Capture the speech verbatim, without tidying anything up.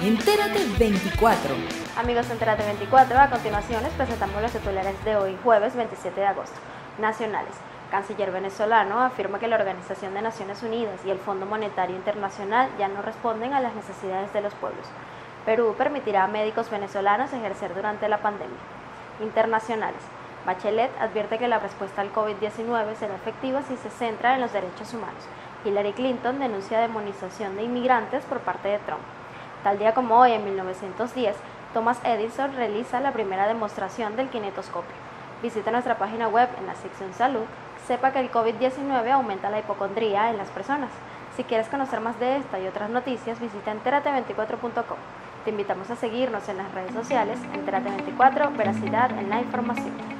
Entérate veinticuatro. Amigos de Entérate veinticuatro, a continuación les presentamos los titulares de hoy, jueves veintisiete de agosto. Nacionales. Canciller venezolano afirma que la Organización de Naciones Unidas y el Fondo Monetario Internacional ya no responden a las necesidades de los pueblos. Perú permitirá a médicos venezolanos ejercer durante la pandemia. Internacionales. Bachelet advierte que la respuesta al COVID diecinueve será efectiva si se centra en los derechos humanos. Hillary Clinton denuncia demonización de inmigrantes por parte de Trump. Tal día como hoy, en mil novecientos diez, Thomas Edison realiza la primera demostración del kinetoscopio. Visita nuestra página web en la sección Salud. Sepa que el COVID diecinueve aumenta la hipocondría en las personas. Si quieres conocer más de esta y otras noticias, visita enterate veinticuatro punto com. Te invitamos a seguirnos en las redes sociales. Entérate veinticuatro, veracidad en la información.